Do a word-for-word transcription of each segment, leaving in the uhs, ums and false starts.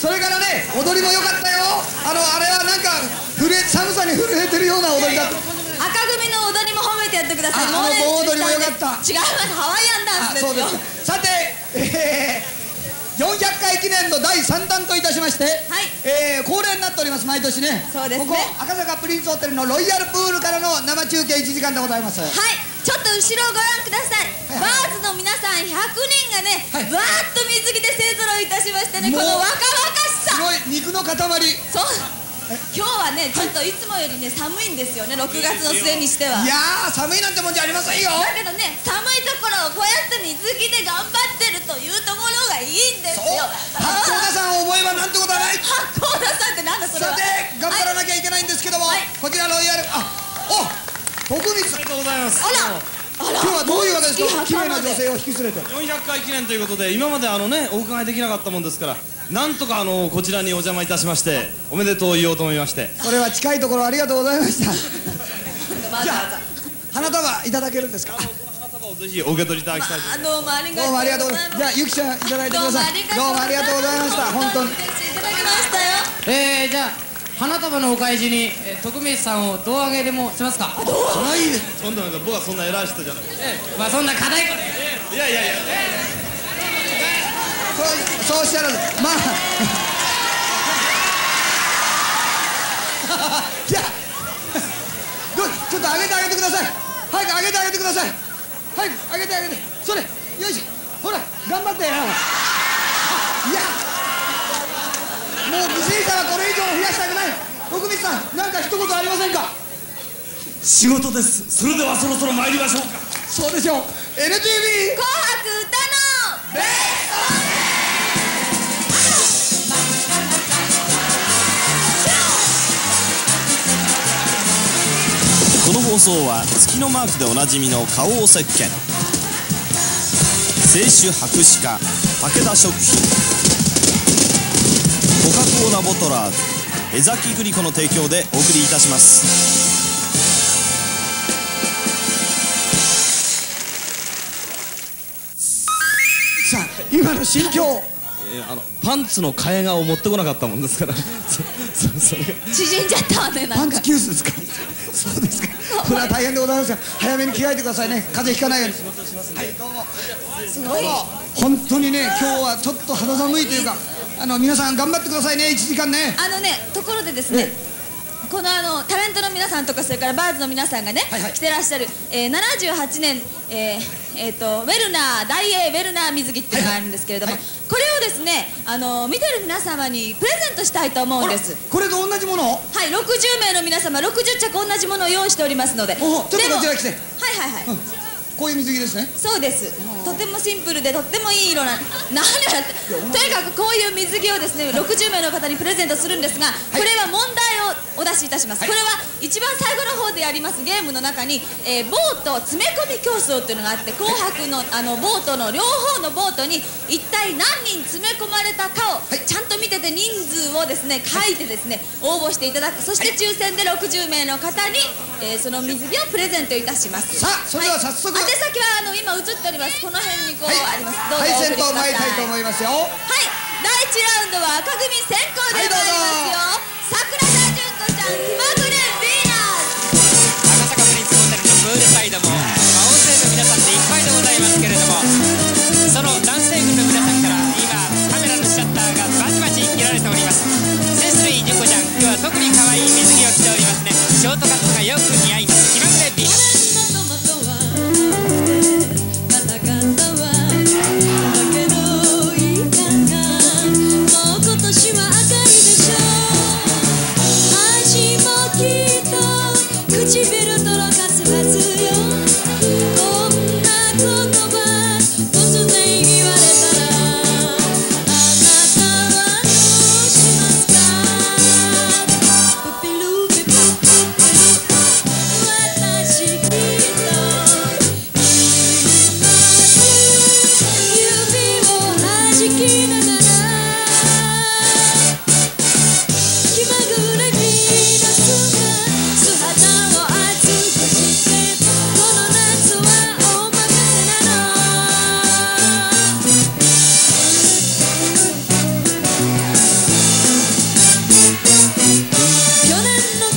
それからね、踊りも良かったよ。あのあれはなんか震え寒さに震えてるような踊りだった。 赤組の踊りも褒めてやってください。 あの盆踊りも良かった。 違います、ハワイアンダンスですよ。 そうです。さて、えー、よんひゃっかい記念のだいさんだんといたしまして、はい、えー、恒例になっております、毎年ね。 そうですね。 ここ赤坂プリンスホテルのロイヤルプールからの生中継いちじかんでございます。はい、 ちょっと後ろをご覧ください。バーズの皆さんひゃくにんがね、バーッと水着で勢ぞろいいたしましてね、この若々しさ、すごい肉の塊。そう、 今日はね、ちょっといつもよりね寒いんですよね、ろくがつの末にしては。 いやー、寒いなんてもんじゃありませんよ。 だけどね、寒いところをこうやって水着で頑張ってるというところがいいんですよ。 八甲田さんを思えばなんてことはない。 八甲田さんってなんだそれは。 さて、頑張らなきゃいけないんですけども、こちらロイヤル、あ、お、徳光さん、ありがとうございます。あら、今日はどういうわけですか。綺麗な女性を引き連れてよんひゃっかい記念ということで、今まであのねお伺いできなかったもんですから、なんとかあのこちらにお邪魔いたしましておめでとう言おうと思いまして。 それは近いところありがとうございました。じゃあ花束いただけるんですか。 花束をぜひお受け取りいただきたいと思います。 どうもありがとうございます。 じゃあゆきちゃんいただいてください。どうもありがとうございました。本当にいただきましたよ。 えー、じゃあ花束のお返しに、えー、徳光さんを胴上げでもしますか。 はいです。 そんななんか僕はそんな偉い人じゃない。 えー、まあそんな課題こと。 いやいやいや。 そうそうおっしゃらず、まあじゃあちょっと上げてあげてください。早く上げてあげてください。早く上げてあげて。それ、よいしょ。ほら頑張ってよ。いや、もう犠牲者はこれ以上増やしたくない。徳光さん、何か一言ありませんか。 仕事です。それではそろそろ参りましょうか。 そうでしょう。 エヌティービー 紅白歌のベスト。この放送は月のマークでおなじみの花王石鹸、清酒博士課武田食品、コカ・コーラボトラーズ江崎グリコの提供でお送りいたします。 さあ今の心境、 えー、あのパンツの替えがを持ってこなかったもんですからそそそれが縮んじゃったわね。なんかパンツキュースですか。そうですか。これは大変でございますが、早めに着替えてくださいね。風邪ひかないように。はい、どうも。すごい。本当にね、今日はちょっと肌寒いというか、あの皆さん頑張ってくださいね。いちじかんね。 あのね、ところでですね、このあのタレントの皆さんとか、それからバーズの皆さんがね、はいはい、着てらっしゃる、えー、ななじゅうはちねん、えーえー、とウェルナー大英ウェルナー水着っていうのがあるんですけれども、はいはい、これをですね、あの見てる皆様にプレゼントしたいと思うんです。 これと同じものを、 はい、ろくじゅうめいの皆様ろくじゅっちゃく同じものを用意しておりますので、ちょっとこちら来て。 はいはいはい、うん、 こういう水着ですね。 そうです。とてもシンプルでとってもいい色な、何やってとにかくこういう水着をですねろくじゅうめいの方にプレゼントするんですが、これは問題をお出しいたします。これは一番最後の方でやりますゲームの中に、えー、ボート詰め込み競争っていうのがあって、紅白のあのボートの両方のボートに一体何人詰め込まれたかをちゃんと見てて人数をですね書いてですね応募していただく。そして抽選でろくじゅうめいの方に、えー、その水着をプレゼントいたします。 さあそれでは早速、 はい、宛先はあの今映っております、この辺にこう、はい、あります。どうぞはい、 お送りください。 参りたいと思いますよ。 はい、だいいちラウンドは赤組先行で参りますよ。桜田淳子ちゃん、気まぐれヴィーナス。 赤坂プリンスホテルのプールサイドも、まあ、大勢の皆さんでいっぱいでございますけれども、その男性軍の皆さんから今カメラのシャッターがバチバチ切られております。セスリー純子ちゃん、今日は特に可愛い水着を着ておりますね。ショートカットがよく似合います。気まぐれヴィーナス。 唇とろかすはずよ。こんな言葉突然言われたら、あなたはどうしますか。プピルピパプピル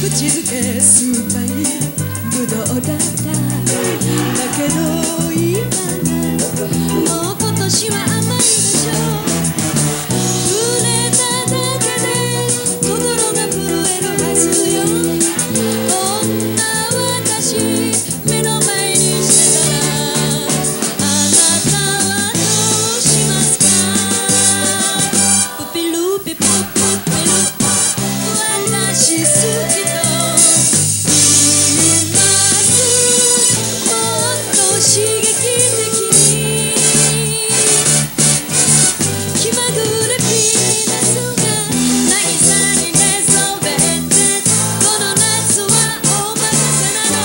口づけ酸っぱいぶどうだった。だけど今もう今年は甘いでしょ。触れただけで心が震えるはずよ。こんな私目の前にしてたらあなたはどうしますか。プピルピププピル私好きと言います。もっと刺激的に気まぐれピーナスが渚に寝そべってこの夏はお任せなの。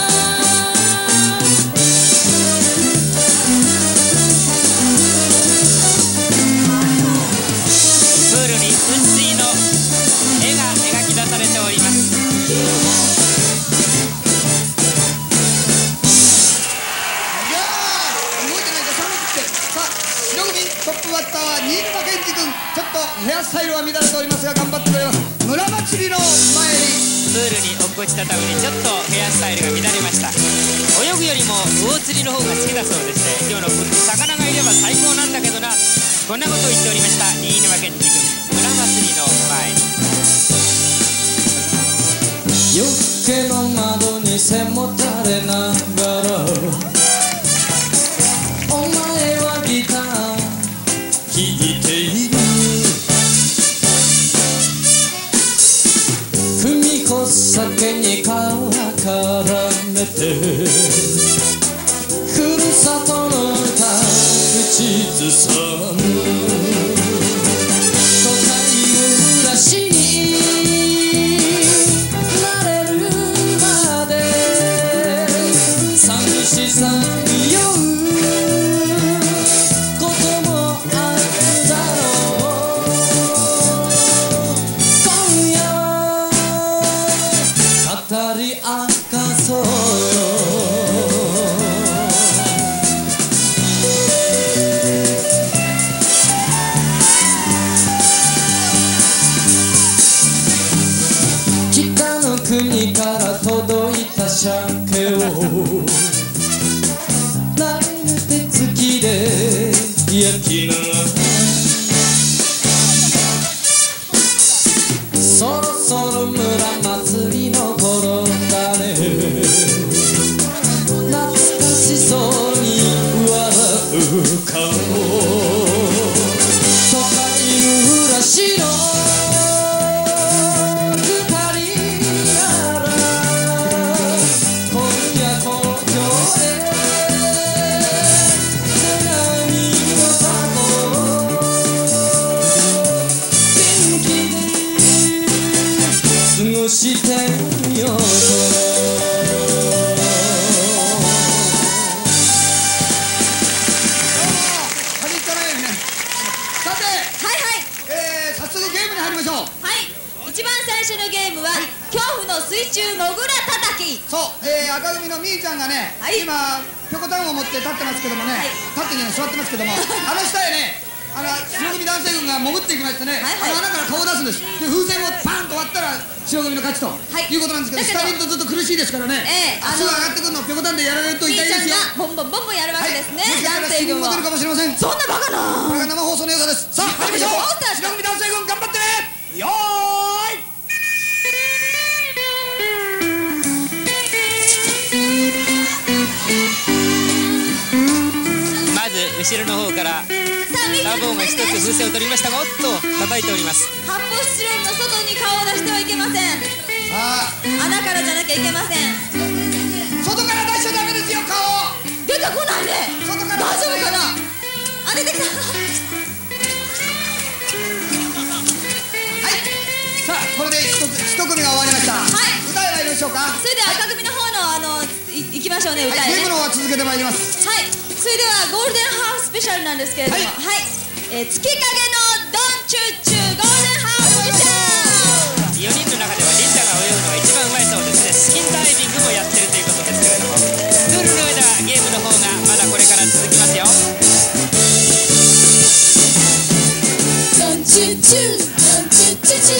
プールに噴水の絵が描き出されております。 いやー動いてないと寒くて。さあ白組トップバッターは新沼謙治君。ちょっとヘアスタイルは乱れておりますが頑張ってくれます。村祭りの前にプールに落っこちたためにちょっとヘアスタイルが乱れました。泳ぐよりも魚釣りの方が好きだそうでして、今日のプールに魚がいれば最高なんだけどな、こんなことを言っておりました新沼謙治君。村祭りの前に夜更けの窓に背もたれながらお前はギター弾いている。組子酒に皮絡めてふるさとの歌口ずさむ。都会暮らしに寂しさに酔うこともあるだろう。今夜語り明かそうよ。北の国から届いた鮭をナイル手つきで焼きなそろそろ村祭りの頃だね。懐かしそうに笑う顔。都会暮らしの二人なら今夜この今日で過ごしてみようと。 風邪ひかないようにね。さてはいはいえー早速ゲームに入りましょう。 はい一番最初のゲームは恐怖の水中モグラたたき。 そう、えー、赤組のみーちゃんがね、 はい今ぴょこたんを持って立ってますけどもね、 はい立ってね座ってますけどもあの下へねあの白組男性軍が潜っていきましてね、 はいはいあの穴から顔を出すんです。で風船をパーンと割ったら白組の勝ちと、 はいい、うことなんですけど、 だけど下にいるとずっと苦しいですからね、 ええあの足が上がってくるのをぴょこたんでやられると痛みーちゃんいですよ。 がボンボンボンボンやるわけですね、 はい、もしかしたら新聞男性軍をも出るかもしれません。 そんなバカなこれが生放送の良さです。さあ入りましょう。白組男性軍頑張ってね。よーい。 まず後ろの方からさあみーちゃんラボーが一つ風船を取りましたが、おっと叩いております。 発泡スチロールの外に顔を出してはいけません。 さあ穴からじゃなきゃいけません。 外から出しちゃダメですよ。顔出てこないね。 外から大丈夫かな。あ、出てきた。 はいさあこれで一つ一組が終わりました。 はい歌へ参りましょうか。 それでは赤組の方のあのいいきましょうね、歌はい、 へね。 ゲームの方は続けてまいります。 はい、それではゴールデンハーフスペシャルなんですけれども、 ははいい、えー、月影のドンチュッチュゴールデンハーフスペシャル。 よにんの中ではリンダが泳ぐのが一番うまいそうですね。スキンダイビングもやってるということですけれども、プールの上ではゲームの方がまだこれから続きますよ。 ドンチュチュドンチュチュチュ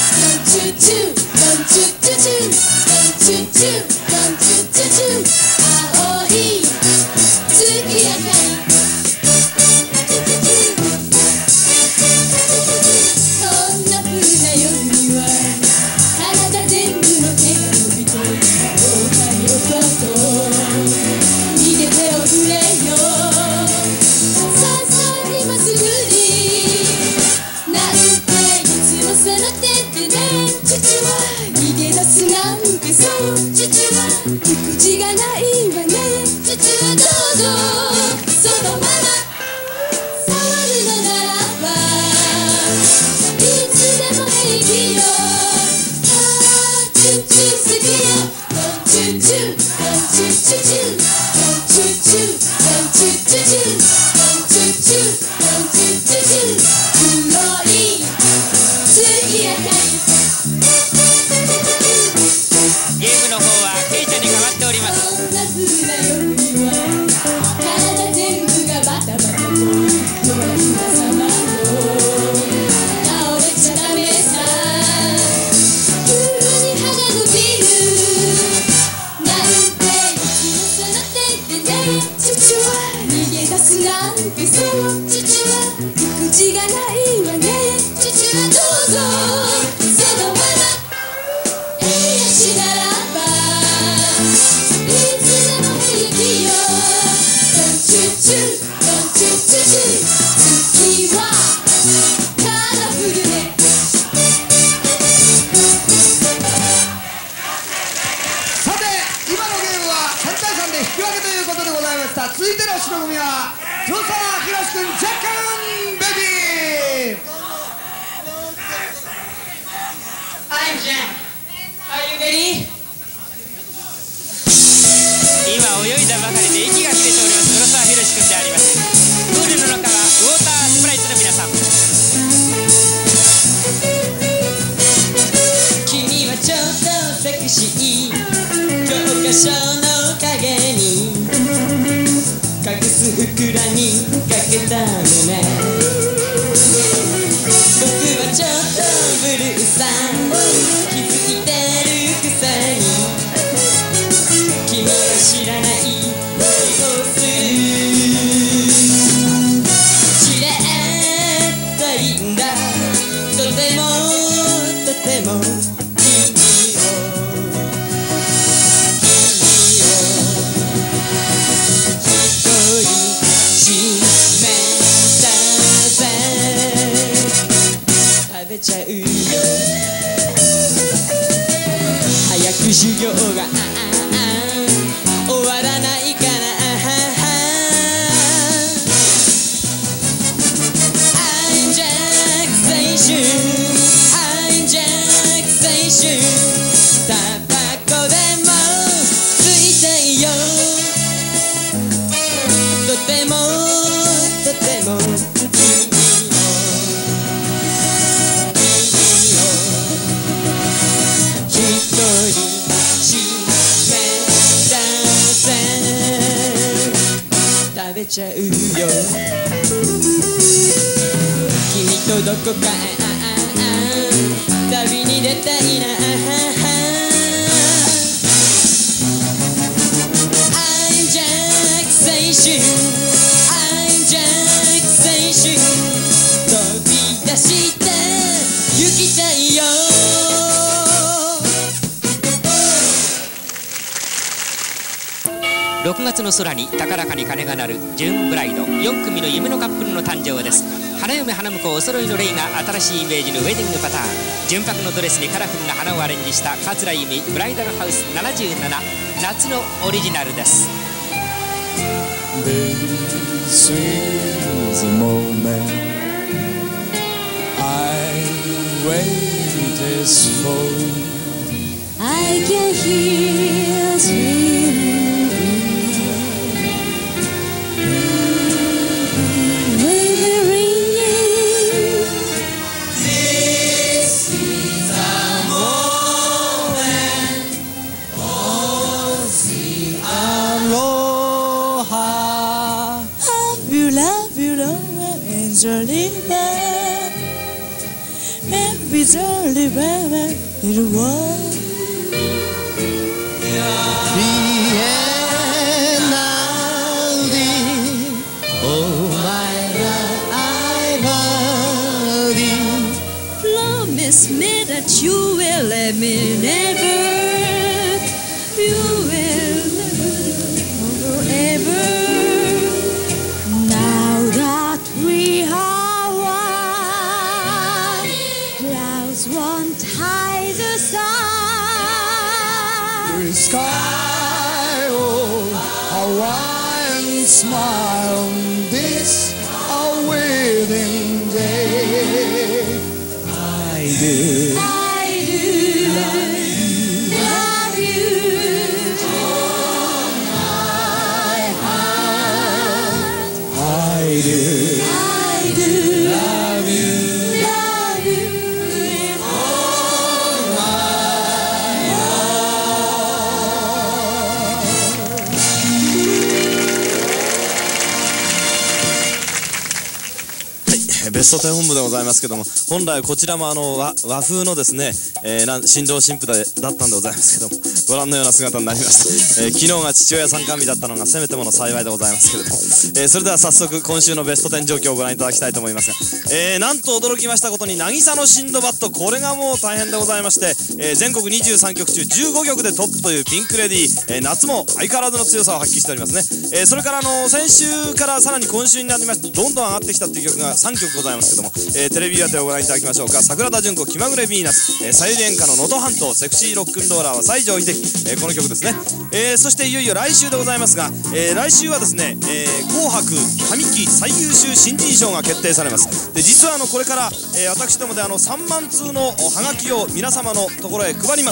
続いての白組は黒沢宏君、ジャッカンベビー。 I'm Jack. Are you ready? 今泳いだばかりで息が切れております黒沢宏君であります。プールの中はウォータースプライツの皆さん。君はちょっとセクシー、教科書の影に隠す袋にかけた胸。僕はちょっとブルーさ気づいてるくせに君は知らない恋をする。知れたいんだとてもとても君を君を一人しめたぜ。食べちゃうよ早く授業が終わらないかな。I'm Jack 青春 I'm Jack 青春タバコでも吸いたいよとてもとても食べちゃうよ君とどこかへ旅に出たいな。 I'm Jack 青春 I'm Jack 青春飛び出して行きたいよ。ろくがつの空に高らかに鐘が鳴るジューンブライドよん組の夢のカップルの誕生です。花嫁花婿お揃いのレイが新しいイメージのウェディングパターン。純白のドレスにカラフルな花をアレンジした桂由美ブライダルハウスななじゅうなな夏のオリジナルです。 This is a moment I waited for. I can hear sweet Every early baby, little one. Promise me that you will let me never. You will forever. Now that we are one, clouds won't hide the sun. The sky, oh, Hawaiian smile on this our wedding day. I do. I do love you from my heart. I do. I do love you, love you with all my ベストテン本部でございますけども、本来こちらもあの 和, 和風のですね、えー、な新郎新婦だだったんでございますけども、ご覧のような姿になりました、えー、昨日が父親参観日だったのがせめてもの幸いでございますけれども、えー、それでは早速今週のベストテン状況をご覧いただきたいと思いますが、えー、なんと驚きましたことに渚のシンドバッド、これがもう大変でございまして、えー、全国にじゅうさんきょく中じゅうごきょくでトップというピンクレディー、えー、夏も相変わらずの強さを発揮しておりますね、えー、それからあの先週からさらに今週になりましてどんどん上がってきたという曲がさんきょくございますけども、えー、テレビ当てをご覧いただきましょうか。桜田淳子、気まぐれヴィーナス、えー、さゆり演歌の能登半島、セクシーロックンローラーは西城秀樹、えー、この曲ですね、えー、そしていよいよ来週でございますが、えー、来週はですね、えー、紅白上期最優秀新人賞が決定されます。で実はあのこれから、えー、私どもであのさんまんつうのハガキを皆様のところへ配ります、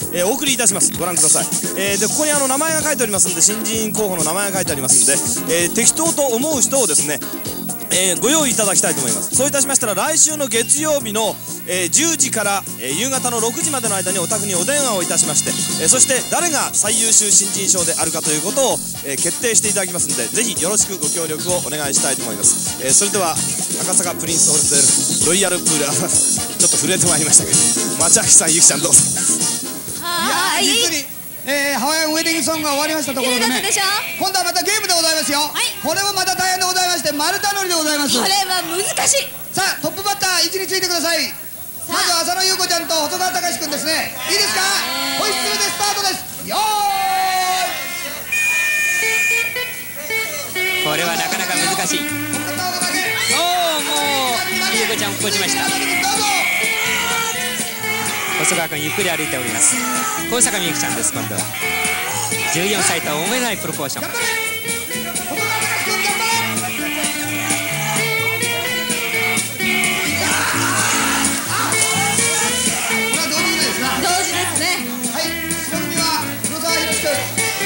えー、お送りいたします。ご覧ください、えー、でここにあの名前が書いておりますんで、新人候補の名前が書いてありますんで、えー、適当と思う人をですねえー、ご用意いただきたいと思います。そういたしましたら来週の月曜日の、えー、じゅうじから、えー、夕方のろくじまでの間にお宅にお電話をいたしまして、えー、そして誰が最優秀新人賞であるかということを、えー、決定していただきますので、ぜひよろしくご協力をお願いしたいと思います、えー、それでは赤坂プリンスホテルロイヤルプールちょっと震えてまいりましたけど、町明さん、ゆきちゃんどうぞ。 はーい、 いや実にえー、ハワイアンウェディングソングが終わりましたところでね、今度はまたゲームでございますよ、はい、これもまた大変でございまして、丸太乗りでございます。 これは難しい。 さあトップバッター位置についてください。まずは浅野ゆう子ちゃんと細川隆史くんですね。いいですか、ホイッスルでスタートです。よーい。 これはなかなか難しい。おお、もうゆう子ちゃん落っこちました。 どうぞ。 細川君ゆっくり歩いております。小坂みゆきちゃんです。今度はじゅうよんさいとは思えないプロポーション。 頑張れ細川隆史くん、頑張れ。これは同時ですな。 同時ですね。 はい、白組は黒沢宏くん。 はい、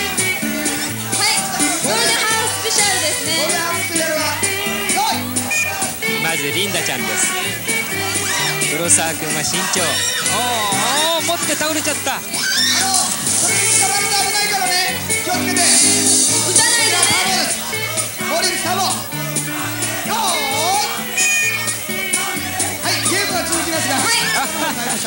ゴールデンハウススペシャルですね。 ゴールデンハウススペシャルはよい。 まずリンダちゃんです。黒沢君は慎重。おーおー、持って倒れちゃった。 あの、それに捕まると危ないからね、気をつけて。 打たないでね。 ボーリングサボ。よーい。はい、ゲームが続きますが。 はい、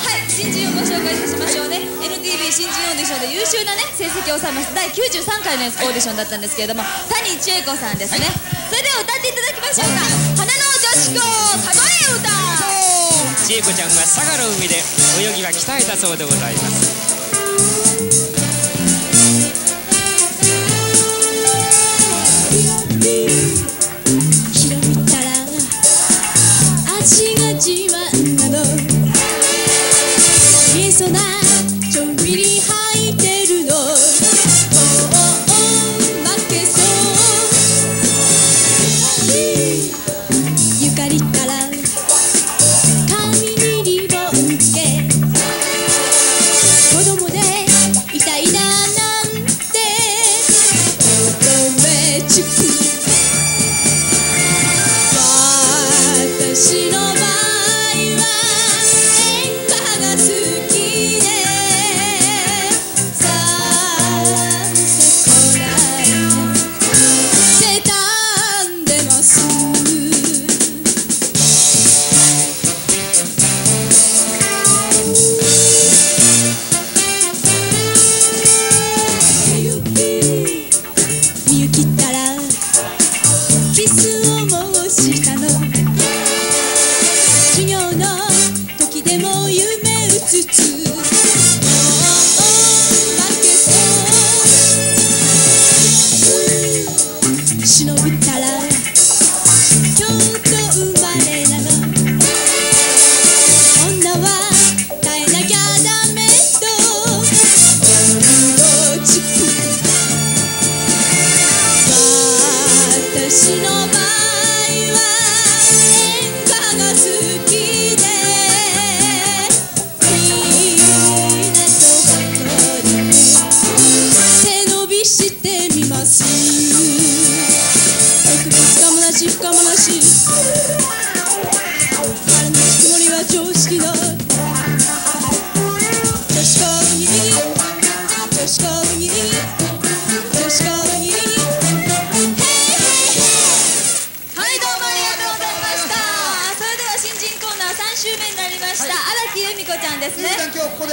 はい、新人をご紹介いたしましょうね。エヌティービー 新人オーディションで優秀なね成績を収めましただいきゅうじゅうさんかいのオーディションだったんですけれども、谷千恵子さんですね。それでは歌っていただきましょうか。花の女子校数え歌。 千恵子ちゃんは佐賀の海で泳ぎは鍛えたそうでございます。 広見たら足が自慢なの。へそなちょんびり履いてるの。おおお負けそう。ゆかりったら髪にリボンつけ、子供でいたいななんて乙女チック。私の場合は演歌が好きで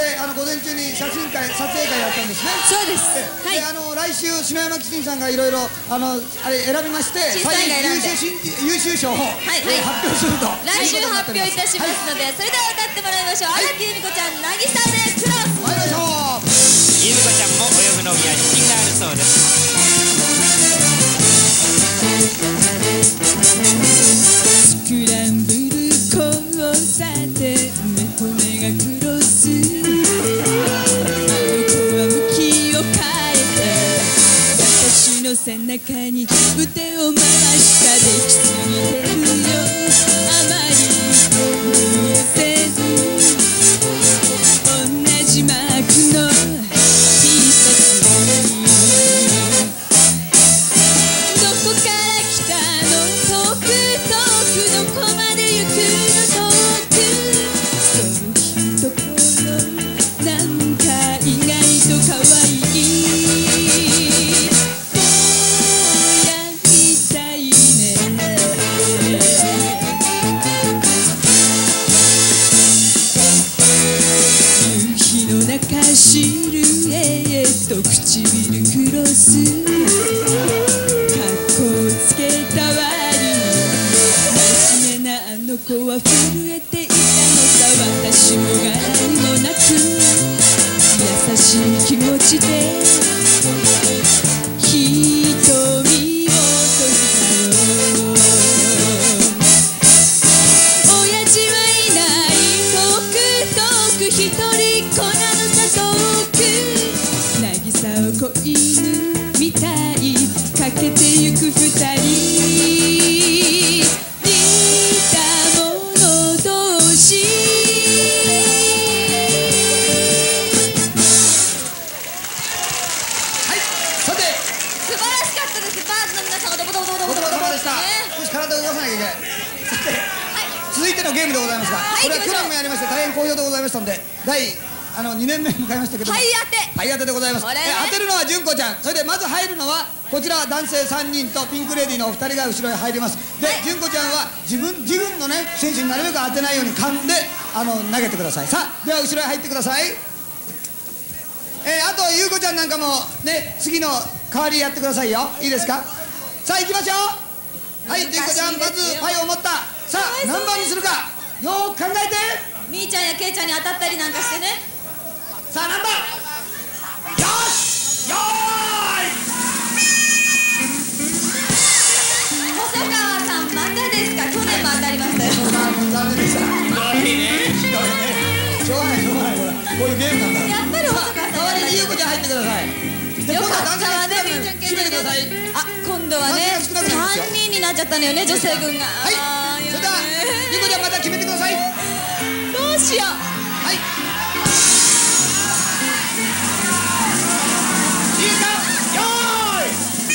であの午前中に写真会撮影会やったんですね。 そうです。はい。 であの来週篠山紀信さんがいろいろあのあれ選びまして審査員が選んで優秀賞をはいえー発表すると来週発表いたしますので、それでは歌ってもらいましょう。荒木由美子ちゃん、渚でクロス。 参りましょう。 ゆみこちゃんも泳ぐのには自信があるそうです。 スクランブル交差点、目と目がクロス。あの子は向きを変えて私の背中に腕を回した。できすぎてるよ、あまり無理せず同じマークの T シャツにどこから来たの、遠く遠くどこまで行くの、遠くそのひところなんか意外と可愛い。ぼんやりたいね。夕日の中シルエット、唇クロス、かっこつけた割に真面目なあの子は震えていたのさ。私も柄にもなく優しい気持ちで瞳を閉じたよ。親父はいない遠く遠く一人っ子なのさ。遠く渚を子犬みたいかけてゆく二人、似た者同士。 はい、さて素晴らしかったです。バーズの皆さんがドボドボドボドボご苦労様でした。 ね。 少し体を動かさなきゃいけない。さて続いてのゲームでございますが、 はいこれは去年もやりまして大変好評でございましたので、第あのにねんめに迎えましたけども、 はい、当て。 はい当てでございます。 これねえ当てるのは純子ちゃん。それでまず入るのはこちらは男性さんにんとピンクレディーのお二人が後ろへ入ります。で、純子ちゃんは自分自分のね選手になるべく当てないように噛んであの投げてください。さあでは後ろへ入ってください。えー、あと優子ちゃんなんかもね次の代わりやってくださいよ。いいですか。さあ行きましょう。はい、純子ちゃんまずパイを持った。さあ何番にするかよーく考えて。 みーちゃんやけいちゃんに当たったりなんかしてね。 さあ何番。よしよーい。 細川さんまたですか。去年も当たりましたよ。 残念でした。ひどいね。ひどいね。しょうがないしょうがないこれ。こういうゲームなんだ。 やっぱり細川さん代わりに優子ちゃん入ってください。でよか今度はったわね。みーちゃん締めてください。 あ、今度はね男性が少なくなりますよさんにんになっちゃったのよね、女性軍が。 はい。それでは優子ちゃんまた決めてください。 どうしよう。 はい。いいですか。よーい。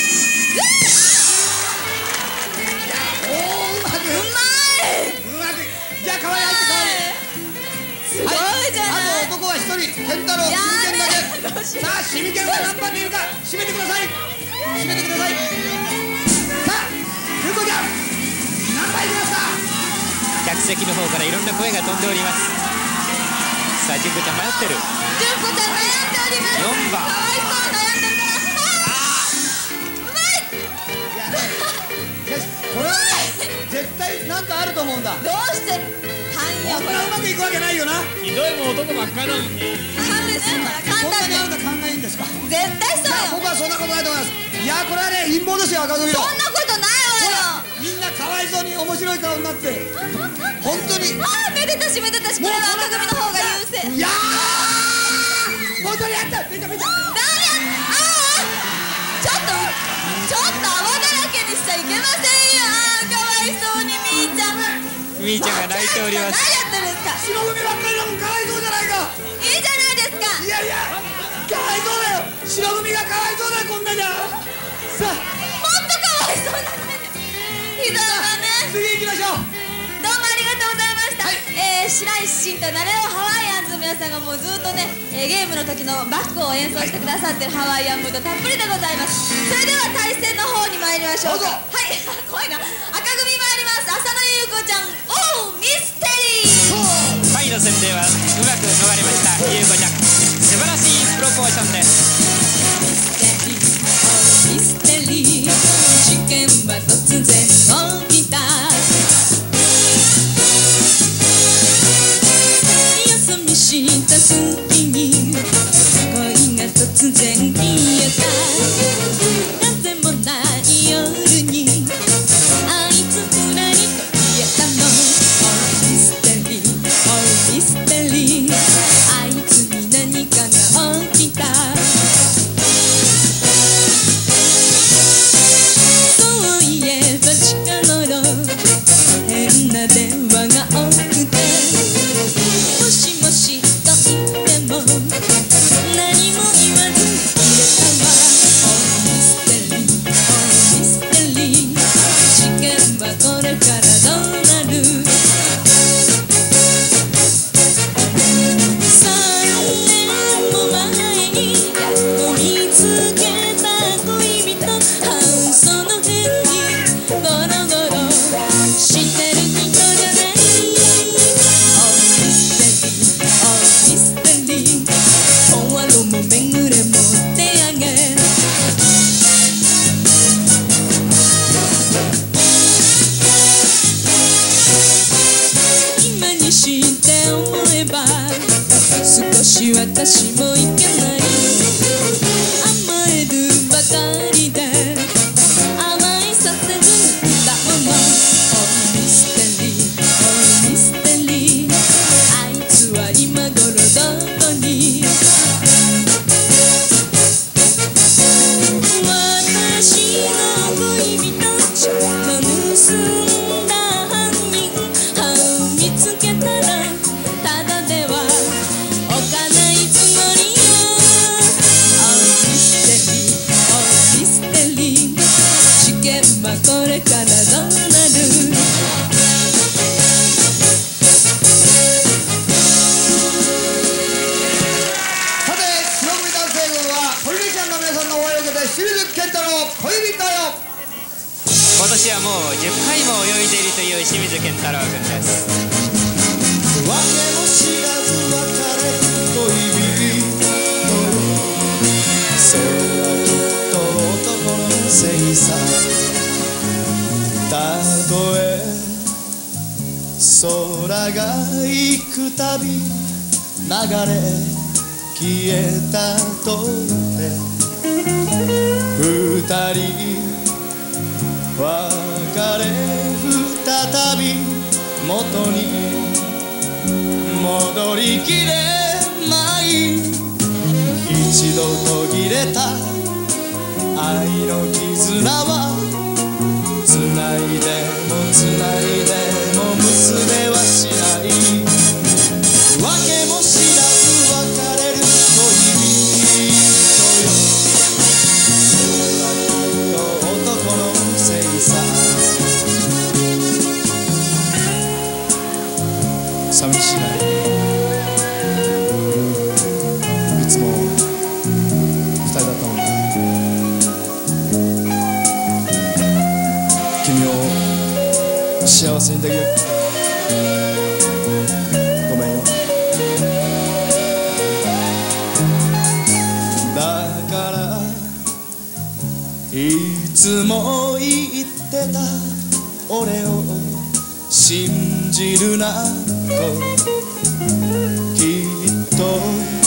おおうまく。 うまい。 うまく。じゃあ代わり入って代わり。 すごいじゃない。 あと男は一人、健太郎、 やシミケンだめけ。 どうしようさあ、シミケンは何番にいるか、締めてください。締めてください。さあ、ゆうこちゃん、何番いきますか。 客席の方からいろんな声が飛んでおります。さあ、純子ちゃん迷ってる。 純子ちゃん悩んでおります。 よんばんかわいそう悩んでるから。あーうまい。 いやね、よし、これはね、絶対なんかあると思うんだ。 どうして勘よこれ。 こんなうまくいくわけないよな。 ひどいもん男ばっかりなのに。 勘ですよ。勘そんだってなにあなた勘がいいんですか。 絶対そうよ。 僕はそんなことないと思います。いや、これはね、陰謀ですよ、赤組の。 そんなことないわよ。 みんなかわいそうに面白い顔になって、本当に。 ああ、めでたしめでたし、これは赤組の方が優勢。 いやー、本当にやった。めちゃめちゃ。 何や。ああ、ちょっとちょっと泡だらけにしちゃいけませんよ。ああ、かわいそうにみーちゃん。 みーちゃんが泣いております。 何やってるんですか。 白組ばっかりだもん、かわいそうじゃないか。 いいじゃないですか。 いやいや、かわいそうだよ。白組がかわいそうだよ、こんなじゃ。さあ、 ほんとかわいそうだね。ひどいわね。 次行きましょう。 どうもありがとうございました。 はい、 えー、白石慎とナレオハワイアンズの皆さんがもうずっとね、えー、ゲームの時のバックを演奏してくださってるハワイアンムードたっぷりでございます。それでは対戦の方に参りましょう。 どうぞ。 はい、怖いな。赤組参ります。浅野ゆう子ちゃん、おうミステリー。 パイのド戦ではうまく逃れました優子ちゃん、素晴らしいプロポーションです。 ミステリー、事件は突然起きた。よそ見した隙に恋が突然消えた。風もない夜にあいつふらりと消えたの。Oh ミステリー、Oh ミステリー、あいつに何かが起きた。そういえば近頃変な電話が多くて、もしもしと言っても何も言わずに入れたわ。Oh ミステリー、Oh ミステリー、事件はこれからどうなる。さんねんも前にやっと見つけた恋人、あその辺にゴロゴロしてる人じゃない。 Oh ミステリー、Oh ミステリー、終わるも巡れも手上げ。今にして思えば少し私もいけない。甘えるばかりで甘えさせずにいたまま。 Oh ミステリー、Oh ミステリー、あいつは今頃どこに。私の恋人ちょっと盗んだ犯人、あ見つけたらただではおかないつもりよ。 Oh ミステリー、Oh ミステリー、事件はこれからどうなる。 さて白組男性軍はポリネシアンの皆さんの応援を受けて清水健太郎恋人よ。 今年はもうじゅっかいも泳いでいるという清水健太郎君です。 わけも知らず別れる恋人、それはきっと男のせいさ。たとえ空が行くたび流れ消えたとて、二人別れ再び元に戻りきれない。一度途切れた愛の絆は繋いでも繋いでも結べはしない。わけも知らず別れる恋人よ。それはきっと男のせいさ。寂しない。いつも二人だったもんな。君を幸せにできる。ごめんよ。だからいつも言ってた俺を信じるなと、きっと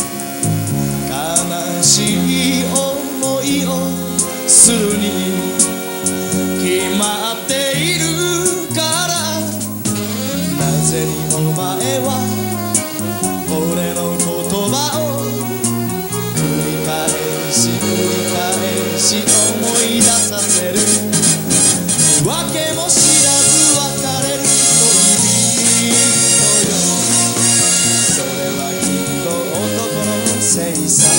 悲しい思いをするに決まっているから。なぜにお前は俺の言葉を繰り返し繰り返し思い出させる。わけも知らず別れる恋人よ。それはきっと男のせいさ。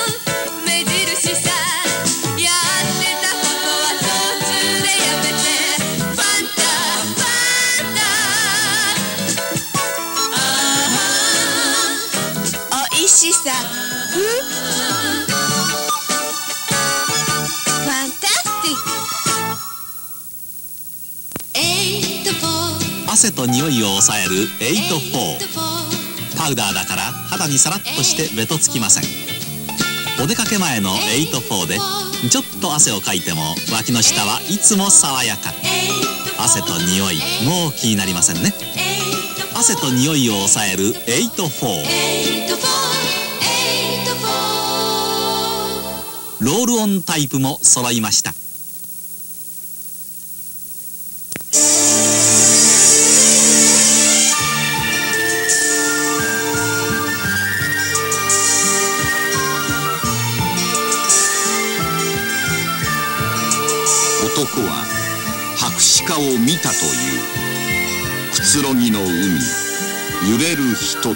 目印さ、やってたことは途中でやめてしさファンタスティックエイトフォー汗と匂いを抑えるエイトフォー。パウダーだから肌にさらっとしてべとつきません。お出かけ前のエイトフォーでちょっと汗をかいても脇の下はいつも爽やか。汗と匂いもう気になりませんね。汗と匂いを抑えるエイトフォー。ロールオンタイプも揃いました。 男は白鹿を見たという。くつろぎの海、揺れるひととき。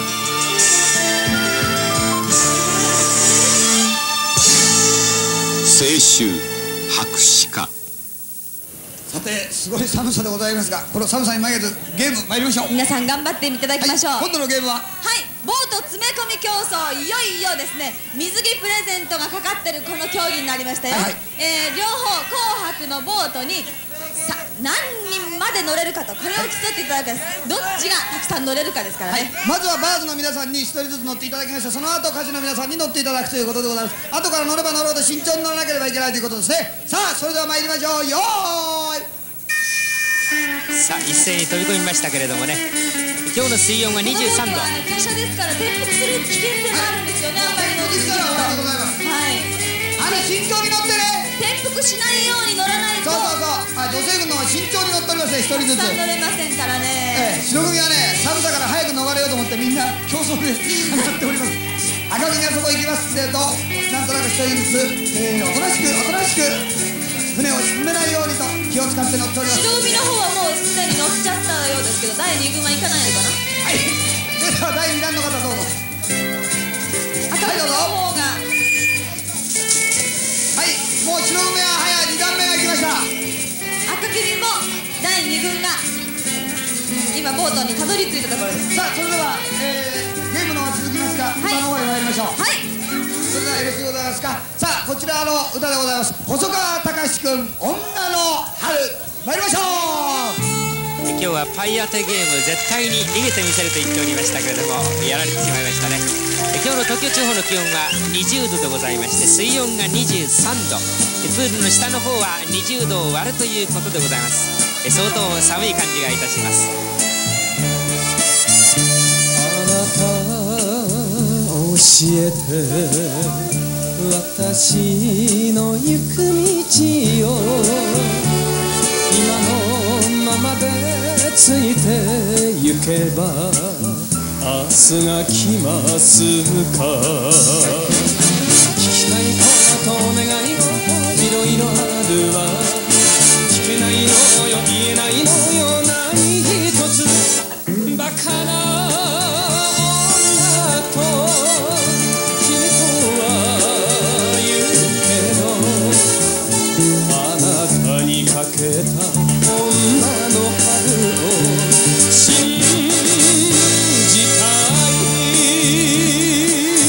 青春白鹿。 さて、すごい寒さでございますが、この寒さに負けずゲーム参りましょう。 皆さん頑張っていただきましょう。 はい、今度のゲームは、 はい、ボート詰め込み競争、いよいよですね、水着プレゼントがかかってるこの競技になりましたよ。はい、えー、両方紅白のボートにさ何人まで乗れるかと、これを競っていただくんです。どっちがたくさん乗れるかですからね。 はい、まずはバーズの皆さんにひとりずつ乗っていただきました。その後歌手の皆さんに乗っていただくということでございます。後から乗れば乗るほど慎重に乗らなければいけないということですね。さあ、それでは参りましょう。よーい。 さあ一斉に飛び込みましたけれどもね、今日の水温はにじゅうさんど。 傾斜ですから転覆する危険性があるんですよね。あんまり乗りすぎると。はい。 あれ慎重に乗ってね。 転覆しないように乗らないと。 そうそうそう。あ、女性軍の方は慎重に乗っておりますね。一人ずつ。 たくさん乗れませんからね。 ええ、白組はね、寒さから早く逃れようと思ってみんな競争で上がっております。赤組はそこ行きますってと、なんとなく一人ずつ、えー、おとなしくおとなしく船を沈めないようにと気を使って乗っております。 白組の方はもうすでに乗っちゃったようですけど、だいに軍は行かないのかな。 はい、それではだいにだんの方どうぞ。 赤組の方が、 はい、もう白組は早いにだんめが行きました。 赤組もだいに軍が今ボートにたどり着いたところです。 さあ、それでは、えー、ゲームの方続きますが、歌の方へ参りましょう。はい、それではよろしくございますか。さあ、こちらの歌でございます。細川たかし君、女の春、参りましょう。 今日はパイ当てゲーム、絶対に逃げてみせると言っておりましたけれども、やられてしまいましたね。今日の東京地方の気温はにじゅうどでございまして、水温がにじゅうさんど、プールの下の方はにじゅうどを割るということでございます。相当寒い感じがいたします。 あなた教えて私の行く道を、今のままでついて行けば明日が来ますか。聞きたいこと願い事いろいろあるわ。聞けないのよ言えないのよ何一つ。バカな女と君とは言うけど、あなたにかけた女の春を信じたい。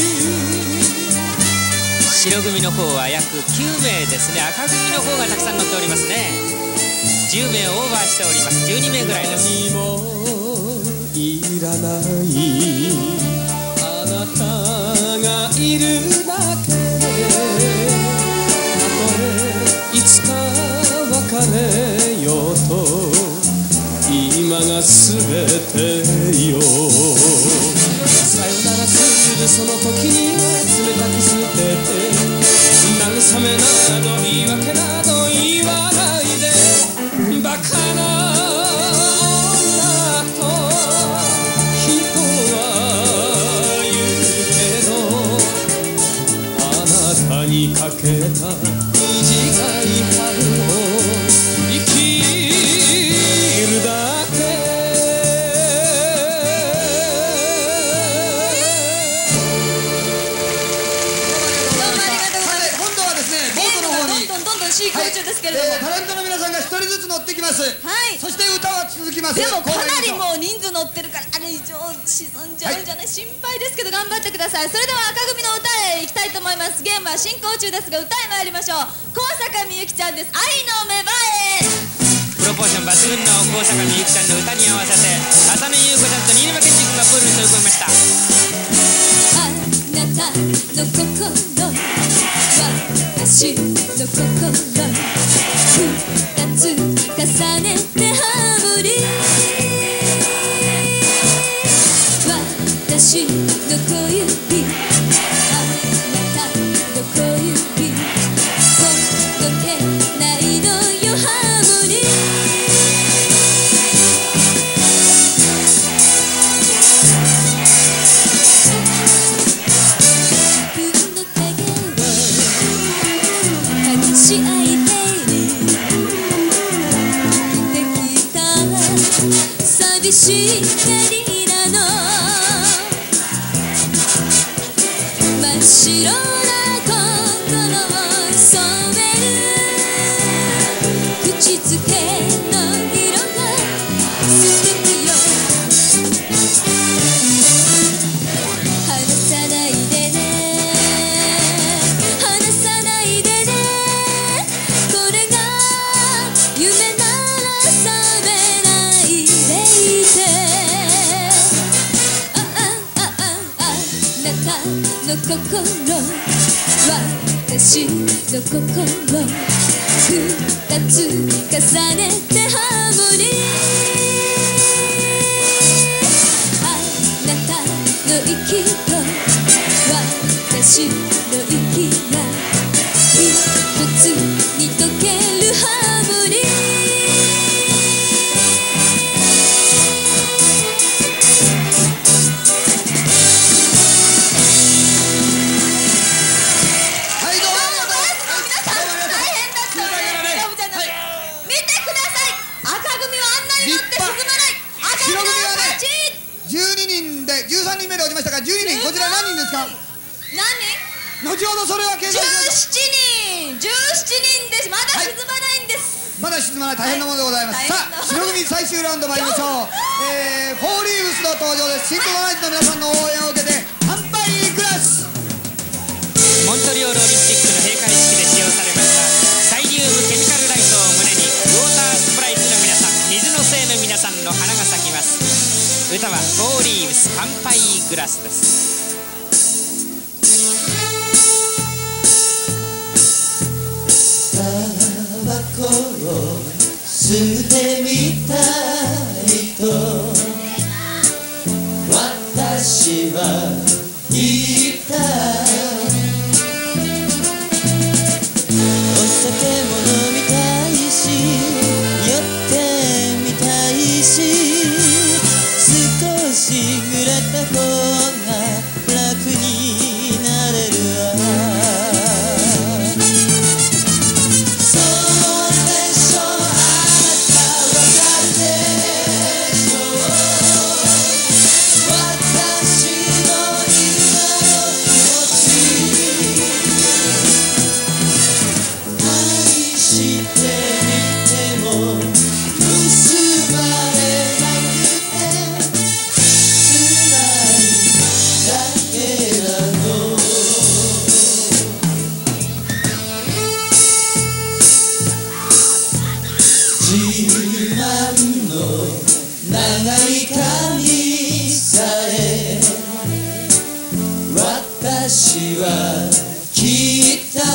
白組の方は約きゅうめいですね。赤組の方がたくさん乗っておりますね。じゅうめいオーバーしております。じゅうにめいぐらいです。 何もいらないあなたがいるだけで、たとえいつか別れようと今がすべてよ。さよならするその時には冷たく捨てて、慰めなど言い訳など言わないで。バカな女と人は言うけど、あなたにかけた短い春を生きるだけ。 進行中ですけれども、 はい、えー、タレントの皆さんが一人ずつ乗ってきます。 はい、 そして歌は続きます。 でもかなりもう人数乗ってるから、あれ以上沈んじゃうんじゃない、心配ですけど頑張ってください。それでは赤組の歌へ行きたいと思います。ゲームは進行中ですが歌へ参りましょう。高坂みゆきちゃんです。愛の芽生え。 プロポーション抜群の高坂みゆきちゃんの歌に合わせて浅野ゆう子ちゃんと新沼謙治君がプールに飛び込みました。 あなたの心私の心二つ重ねてハモリ私の小指あなたの小指ほどけないのよハモリし合いているできた寂しい光なの真っ白な心を染める口づけの色が素敵よ離さないでね離さないでね夢なら覚めないでいてあああああなたの心私の心二つ重ねてハモリあなたの息と私の息が一つに溶けるハモリじゅうさんにんめで落ちましたからじゅうににん、こちら何人ですか？ 何人？ 後ほどそれは計算しましょう。 じゅうななにんじゅうななにんです。まだ沈まないんです、 はい、まだ沈まない大変なものでございます、はい、さあ白組最終ラウンド参りましょうえー、フォーリーブスの登場です。シンクロナイズの皆さんの応援を受けて乾杯グラス。 モントリオールオリンピックの閉会式で使用されましたサイリウムケミカルライトを胸にウォータースプライツの皆さん水の精の皆さんの花が咲きます。歌はフォーリーブス乾杯グラスです。 タバコを吸ってみたいと私は言ったお酒も飲みたいし酔ってみたいし少しぐらった方が楽になれるわそうでしょあなたわかるでしょ私の今の気持ち愛してみても結ばれなくて辛いだけなの自慢の長い髪さえ私は切った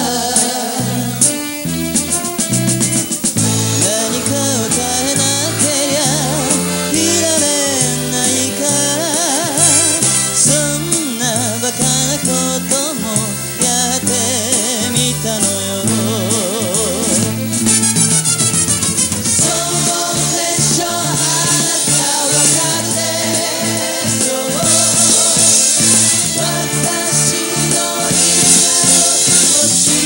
何かを変えなけりゃいられないかそんなバカなこともやってみたのよそうでしょあなたわかるでしょ私の今の気持ち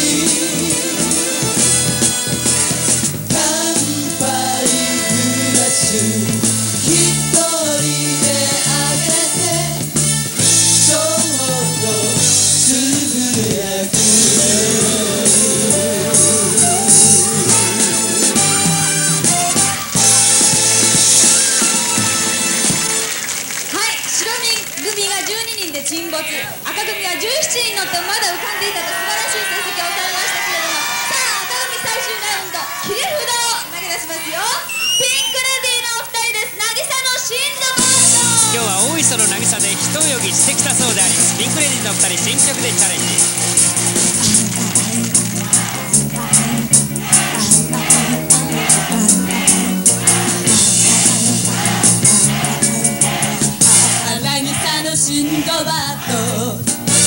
乾杯グラス一人であげてちょっとつぶやくはにんで沈没、赤組はじゅうななにん乗ってまだ浮かんでいたと素晴らしい成績を収めましたけれども、さあ赤組最終ラウンド切り札を投げ出しますよ。ピンクレディーのお二人です。渚のシンドバード。 今日は大磯の渚で一泳ぎしてきたそうであります。ピンクレディーのお二人新曲でチャレンジ。 シンドバード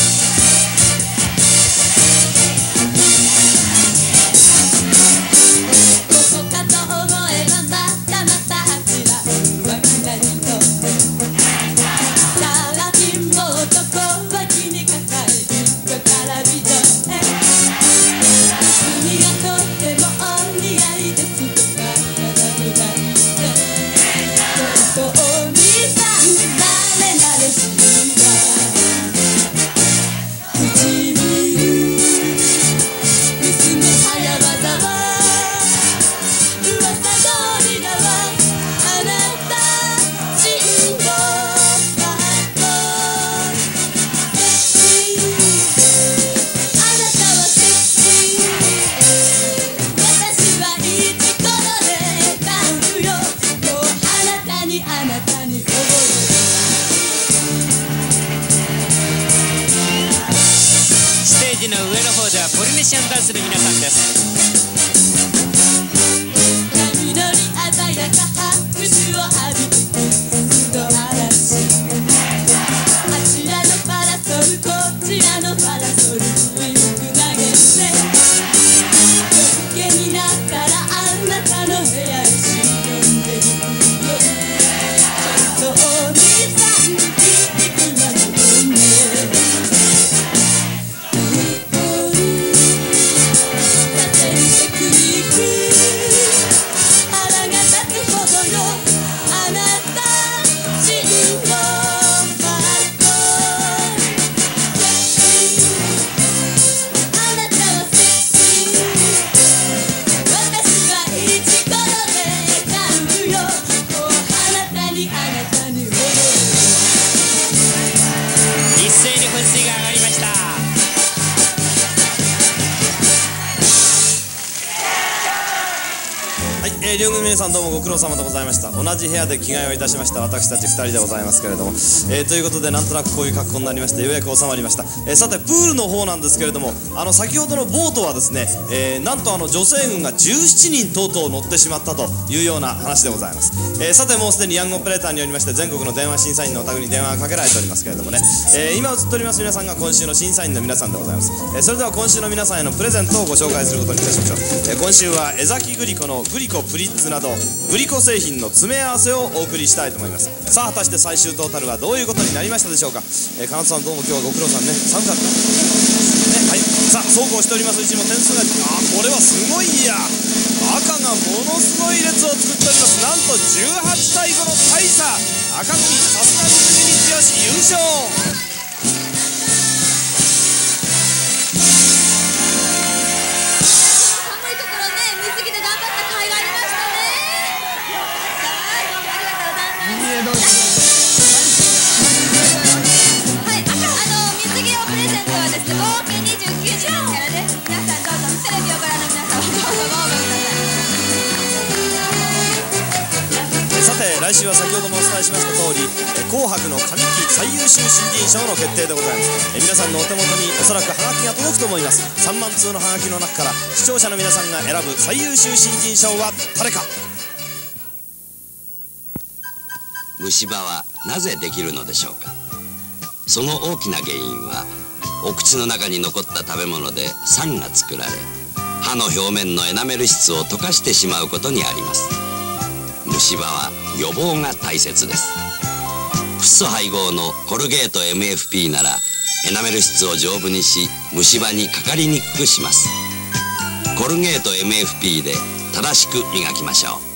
ここかと思えばまたまたあちら浮気な人さら貧乏男脇に抱えるから美女へ君がとってもお似合いですとか体のないでちょっとお兄さんなれなれしの上の方ではポリネシアンダンスの皆さんです。 波乗り鮮やか拍手を浴びてくる嵐あちらのパラソルこちらのパラソルによく投げて夜更けになったらあなたの部屋へ忍んでいくよ。ちょっとお兄さん聞いてくまのね両組皆さんどうもご苦労様でございました。同じ部屋で着替えをいたしました私たちふたりでございますけれども、えー、ということでなんとなくこういう格好になりましてようやく収まりました。えー、さてプールの方なんですけれども、あの先ほどのボートはですね、えー、なんとあの女性軍がじゅうななにんとうとう乗ってしまったというような話でございます。えー、さてもうすでにヤングオペレーターによりまして全国の電話審査員のお宅に電話がかけられておりますけれどもね、えー、今映っております皆さんが今週の審査員の皆さんでございます。えー、それでは今週の皆さんへのプレゼントをご紹介することにいたしましょう。えー、今週は江崎グリコのグリコプリッツなどグリコ製品の詰め合わせをお送りしたいと思います。さあ果たして最終トータルはどういうことになりましたでしょうか。えー、金戸さんどうも今日はご苦労さんね。寒かったね。はい、さあそうこうしておりますうちも点数が、あこれはすごいや、赤がものすごい列を作っております。なんとじゅうはちたいごの大差、赤組さすが水に強し優勝。来週は先ほどもお伝えしました通り「紅白」の上期最優秀新人賞の決定でございます。え皆さんのお手元におそらくハガキが届くと思います。さんまん通のハガキの中から視聴者の皆さんが選ぶ最優秀新人賞は誰か。 虫歯はなぜできるのでしょうか。その大きな原因はお口の中に残った食べ物で酸が作られ歯の表面のエナメル質を溶かしてしまうことにあります。虫歯は予防が大切です。フッ素配合のコルゲート エムエフピー ならエナメル質を丈夫にし虫歯にかかりにくくします。コルゲート エムエフピー で正しく磨きましょう。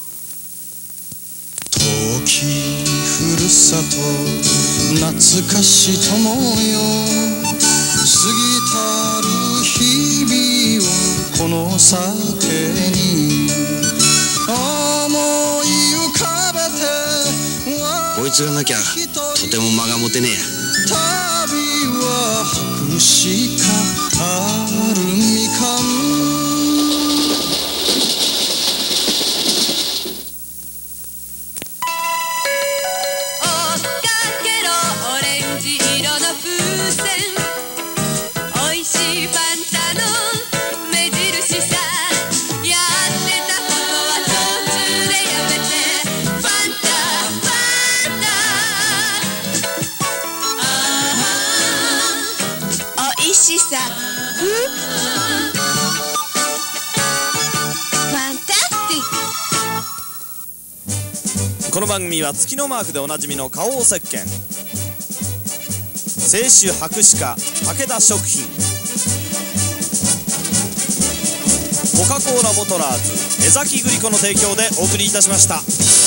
遠きふるさと懐かし友よ、過ぎたる日々をこの酒に思い浮かべて。 こいつがなきゃとても間が持てねえや。 旅は博士かアルミ缶追っかけろオレンジ色の風船おいしいパンタの目印さやってたことは途中でやめてファンタファンタああおいしさふファンタスティックこの番組は月のマークでおなじみの花王石鹸、清酒博士課武田食品、コカ・コーラボトラーズ江崎グリコの提供でお送りいたしました。